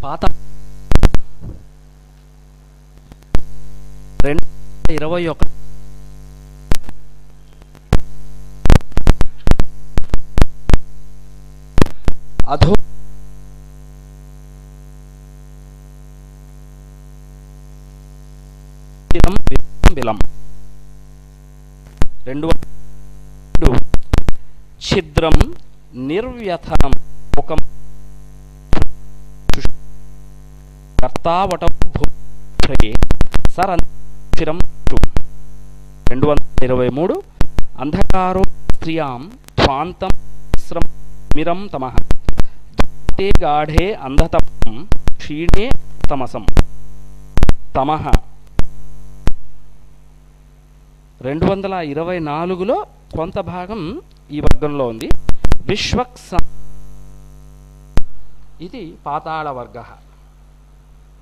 పాత 2021 అధో విలం 2 ఛిద్రం నిర్వ్యథనం ముఖం కర్తావటం భూభ్రగే సరంచిరం 223 అంధకారో స్త్రియాం ధ్వాంతం మిరం తమః తే గాఢే అంధతమం క్షీణే తమసం తమః 224లో కొంత భాగం ఈ వర్గంలో ఉంది. విశ్వక్స ఇది పాతాళ వర్గ.